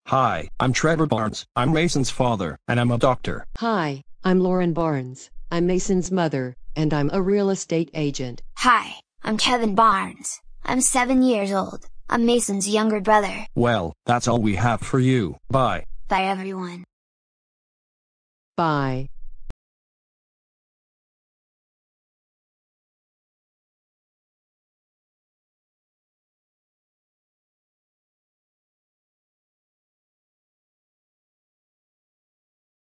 Hi, I'm Trevor Barnes. I'm Mason's father, and I'm a doctor. Hi, I'm Lauren Barnes. I'm Mason's mother, and I'm a real estate agent. Hi, I'm Kevin Barnes. I'm 7 years old. I'm Mason's younger brother. Well, that's all we have for you. Bye. Bye everyone. Bye.